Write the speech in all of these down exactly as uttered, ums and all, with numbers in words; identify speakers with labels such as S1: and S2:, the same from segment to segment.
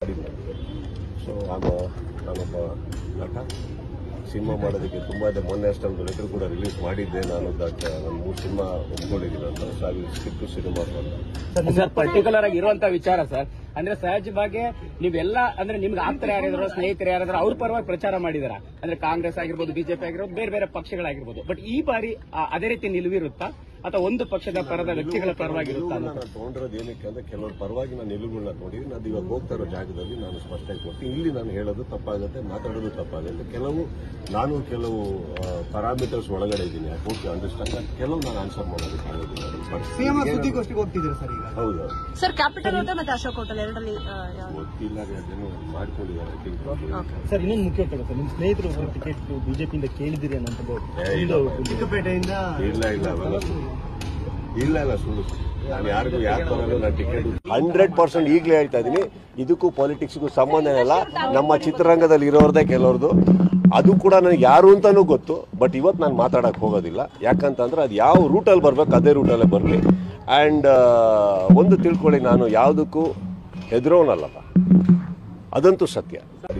S1: So ನಾನು ನಾನೊಬ್ಬ ನಟ ಸಿನಿಮಾ ಮಾಡೋದಕ್ಕೆ ತುಂಬಾ ಇದೆ. ಮೊನ್ನೆ ಅಷ್ಟೊಂದು ಲೆಟರ್ ಕೂಡ ರಿಲೀಸ್ ಮಾಡಿದ್ದೆ. ನಾನು ನಾನು ಮೂರು ಸಿನಿಮಾ ಒಪ್ಕೊಂಡಿದ್ದೀನಿ ಅಂತ. So I will stick to cinema
S2: sir particular ಆಗಿ ಇರುವಂತ ವಿಚಾರ ಸರ್, ಅಂದ್ರೆ ಸಹಜವಾಗಿ ನೀವೆಲ್ಲ ಅಂದ್ರೆ ನಿಮ್ಗೆ ಆಪ್ತರ ಯಾರಿದ್ರು ಸ್ನೇಹಿತರು ಯಾರಾದ್ರೂ ಅವ್ರ ಪರವಾಗಿ ಪ್ರಚಾರ ಮಾಡಿದಾರ, ಅಂದ್ರೆ ಕಾಂಗ್ರೆಸ್ ಆಗಿರ್ಬೋದು, ಬಿಜೆಪಿ ಆಗಿರ್ಬೋದು, ಬೇರೆ ಬೇರೆ ಪಕ್ಷಗಳಾಗಿರ್ಬೋದು. ಬಟ್ ಈ ಬಾರಿ ಅದೇ ರೀತಿ ನಿಲುವಿರುತ್ತಾ ಅಥವಾ ಒಂದು ಪಕ್ಷದ ಪರದ ವ್ಯಕ್ತಿಗಳ ಪರವಾಗಿರುತ್ತಾ?
S1: ನಾನು ತಗೊಂಡಿರೋದು ಏನಕ್ಕೆ ಅಂದ್ರೆ ಕೆಲವ್ರ ಪರವಾಗಿ ನಾನು ನಿಲುವುಗಳನ್ನ ನೋಡಿದ್ದೀನಿ. ಅದು ಇವಾಗ ಹೋಗ್ತಾ ಇರೋ ಜಾಗದಲ್ಲಿ ನಾನು ಸ್ಪಷ್ಟವಾಗಿ ಕೊಡ್ತೀನಿ. ಇಲ್ಲಿ ನಾನು ಹೇಳೋದು ತಪ್ಪಾಗುತ್ತೆ, ಮಾತಾಡೋದು ತಪ್ಪಾಗುತ್ತೆ. ಕೆಲವು ನಾನು ಕೆಲವು ಪ್ಯಾರಾಮೀಟರ್ಸ್ ಒಳಗಡೆ ಇದ್ದೀನಿ. I hope you understand. ಕೆಲವು ನಾನು ಆನ್ಸರ್ ಮಾಡೋದಕ್ಕೆ
S3: ಹೋಗ್ತಿದ್ದೀರಾ ಸರ್ ಈಗ?
S1: ಹೌದು
S4: ಸರ್, ಕ್ಯಾಪಿಟಲ್ ಹೋಟೆಲ್ ಮತ್ತೆ ಅಶೋಕ್ ಹೋಟೆಲ್ ಎರಡರಲ್ಲಿ
S1: ಗೊತ್ತಿಲ್ಲ, ಅದನ್ನು ಮಾಡ್ಕೊಂಡಿದ್ದಾರೆ.
S2: ಸರ್ ಇನ್ನೊಂದು ಮುಖ್ಯ ಕೇಳ ಸರ್, ನಿಮ್ಮ ಸ್ನೇಹಿತರು ಟಿಕೆಟ್ ಬಿಜೆಪಿಯಿಂದ ಕೇಳಿದಿರಿ ಅನ್ನೋ
S3: ಚಿಕ್ಕಪೇಟೆಯಿಂದ
S1: ಇಲ್ಲ ಇಲ್ಲ ಇಲ್ಲ ಇಲ್ಲ ಸುಳ್ಳು. ನಾನು ಯಾರಿಗೂ ಯಾರ ಪರನೂ ನಾನು ಟಿಕೆಟ್ ಹಂಡ್ರೆಡ್ ಪರ್ಸೆಂಟ್ ಈಗಲೇ ಹೇಳ್ತಾ ಇದ್ದೀನಿ. ಇದಕ್ಕೂ ಪಾಲಿಟಿಕ್ಸ್ಗೂ ಸಂಬಂಧ ಇಲ್ಲ. ನಮ್ಮ ಚಿತ್ರರಂಗದಲ್ಲಿ ಇರೋರ್ದೇ ಕೆಲವ್ರದ್ದು. ಅದು ಕೂಡ ನನಗೆ ಯಾರು ಅಂತಾನೂ ಗೊತ್ತು. ಬಟ್ ಇವತ್ತು ನಾನು ಮಾತಾಡಕ್ಕೆ ಹೋಗೋದಿಲ್ಲ. ಯಾಕಂತಂದ್ರೆ ಅದು ಯಾವ ರೂಟಲ್ಲಿ ಬರ್ಬೇಕು ಅದೇ ರೂಟಲ್ಲೇ ಬರಲಿ. ಆ್ಯಂಡ್ ಒಂದು ತಿಳ್ಕೊಳ್ಳಿ, ನಾನು ಯಾವುದಕ್ಕೂ ಹೆದರೋನಲ್ಲಪ್ಪ, ಅದಂತೂ ಸತ್ಯ.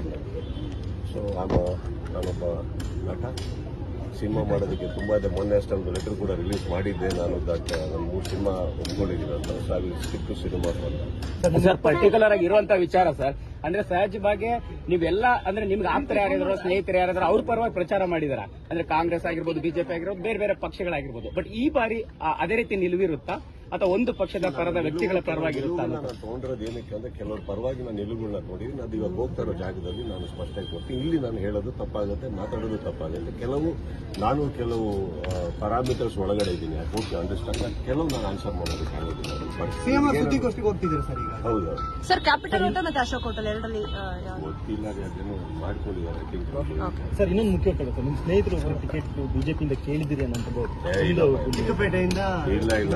S1: ಸೊ ನಾನು ನಾನೊಬ್ಬ ನಟ ಸಿನಿಮಾ ಮಾಡೋದಕ್ಕೆ ತುಂಬಾ ಇದೆ. ಮೊನ್ನೆ ಅಷ್ಟೊಂದು ಲೆಟರ್ ಕೂಡ ರಿಲೀಸ್ ಮಾಡಿದ್ದೆ. ನಾನು ನಾನು ಮೂರು ಸಿನಿಮಾ ಒಪ್ಕೊಂಡಿದ್ದೀನಿ ಅಂತ. So I will stick to cinema
S2: sir particular ಆಗಿ ಇರುವಂತ ವಿಚಾರ ಸರ್, ಅಂದ್ರೆ ಸಹಜವಾಗಿ ನೀವೆಲ್ಲ ಅಂದ್ರೆ ನಿಮ್ಗೆ ಆಪ್ತರ ಯಾರಿದ್ರು ಸ್ನೇಹಿತರು ಯಾರಾದ್ರೂ ಅವ್ರ ಪರವಾಗಿ ಪ್ರಚಾರ ಮಾಡಿದಾರ, ಅಂದ್ರೆ ಕಾಂಗ್ರೆಸ್ ಆಗಿರ್ಬೋದು, ಬಿಜೆಪಿ ಆಗಿರ್ಬೋದು, ಬೇರೆ ಬೇರೆ ಪಕ್ಷಗಳಾಗಿರ್ಬೋದು. ಬಟ್ ಈ ಬಾರಿ ಅದೇ ರೀತಿ ನಿಲುವಿರುತ್ತಾ ಅಥವಾ ಒಂದು ಪಕ್ಷದ ಪರದ ವ್ಯಕ್ತಿಗಳ ಪರವಾಗಿರುತ್ತಾ?
S1: ನಾನು ತಗೊಂಡಿರೋದು ಏನಕ್ಕೆ ಅಂದ್ರೆ ಕೆಲವ್ರ ಪರವಾಗಿ ನಾನು ನಿಲುವುಗಳನ್ನ ನೋಡಿದ್ದೀನಿ. ಅದು ಇವಾಗ ಹೋಗ್ತಾ ಇರೋ ಜಾಗದಲ್ಲಿ ನಾನು ಸ್ಪಷ್ಟವಾಗಿ ಕೊಡ್ತೀನಿ. ಇಲ್ಲಿ ನಾನು ಹೇಳೋದು ತಪ್ಪಾಗುತ್ತೆ, ಮಾತಾಡೋದು ತಪ್ಪಾಗುತ್ತೆ. ಕೆಲವು ನಾನು ಕೆಲವು ಪ್ಯಾರಾಮೀಟರ್ಸ್ ಒಳಗಡೆ ಇದ್ದೀನಿ. I hope you understand. ಕೆಲವು ನಾನು ಆನ್ಸರ್ ಮಾಡೋದಕ್ಕೆ
S3: ಸುದ್ದಿಗೋಷ್ಠಿಗೆ ಹೋಗ್ತಿದ್ದೀರಾ ಸರ್ ಈಗ?
S1: ಹೌದು
S4: ಸರ್, ಕ್ಯಾಪಿಟಲ್ ಹೋಟೆಲ್ ಮತ್ತೆ ಅಶೋಕ್ ಹೋಟೆಲ್ ಎರಡರಲ್ಲಿ
S1: ಗೊತ್ತಿಲ್ಲ, ಅದನ್ನು ಮಾಡ್ಕೊಂಡಿದ್ದಾರೆ.
S2: ಸರ್ ಇನ್ನೊಂದು ಮುಖ್ಯ ಕೇಳ ಸರ್, ನಿಮ್ಮ ಸ್ನೇಹಿತರು ಟಿಕೆಟ್ ಬಿಜೆಪಿಯಿಂದ ಕೇಳಿದಿರಿ ಅನ್ನೋ
S3: ಚಿಕ್ಕಪೇಟೆಯಿಂದ
S1: ಇಲ್ಲ ಇಲ್ಲ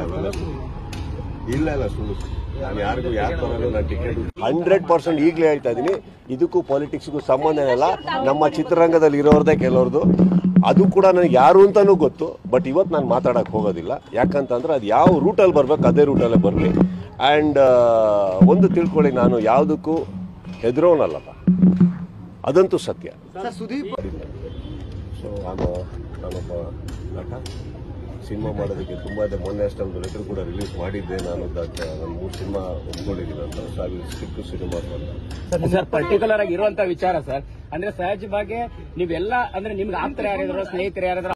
S1: ಇಲ್ಲ ಇಲ್ಲ ಸುಳ್ಳು. ನಾನು ಯಾರಿಗೂ ಯಾರ ಪರನೂ ನಾನು ಟಿಕೆಟ್ ಹಂಡ್ರೆಡ್ ಪರ್ಸೆಂಟ್ ಈಗಲೇ ಹೇಳ್ತಾ ಇದ್ದೀನಿ. ಇದಕ್ಕೂ ಪಾಲಿಟಿಕ್ಸ್ಗೂ ಸಂಬಂಧ ಇಲ್ಲ. ನಮ್ಮ ಚಿತ್ರರಂಗದಲ್ಲಿ ಇರೋರ್ದೇ ಕೆಲವ್ರದ್ದು. ಅದು ಕೂಡ ನನಗೆ ಯಾರು ಅಂತಾನೂ ಗೊತ್ತು. ಬಟ್ ಇವತ್ತು ನಾನು ಮಾತಾಡಕ್ಕೆ ಹೋಗೋದಿಲ್ಲ. ಯಾಕಂತಂದ್ರೆ ಅದು ಯಾವ ರೂಟಲ್ಲಿ ಬರ್ಬೇಕು ಅದೇ ರೂಟಲ್ಲೇ ಬರಲಿ. ಆ್ಯಂಡ್ ಒಂದು ತಿಳ್ಕೊಳ್ಳಿ, ನಾನು ಯಾವುದಕ್ಕೂ ಹೆದರೋನಲ್ಲಪ್ಪ, ಅದಂತೂ ಸತ್ಯ. ಸೊ ನಾನು ನಾನೊಬ್ಬ ನಟ ಸಿನಿಮಾ ಮಾಡೋದಕ್ಕೆ ತುಂಬಾ ಇದೆ. ಮೊನ್ನೆ ಅಷ್ಟೊಂದು ಲೆಟರ್ ಕೂಡ ರಿಲೀಸ್ ಮಾಡಿದ್ದೆ. ನಾನು ನಾನು ಮೂರು ಸಿನಿಮಾ ಒಪ್ಕೊಂಡಿದ್ದೀನಿ ಅಂತ. So I will stick to cinema
S2: sir particular ಆಗಿ ಇರುವಂತ ವಿಚಾರ ಸರ್, ಅಂದ್ರೆ ಸಹಜವಾಗಿ ನೀವೆಲ್ಲ ಅಂದ್ರೆ ನಿಮ್ಗೆ ಆಪ್ತರ ಯಾರಿದ್ರು ಸ್ನೇಹಿತರು ಯಾರಾದ್ರೂ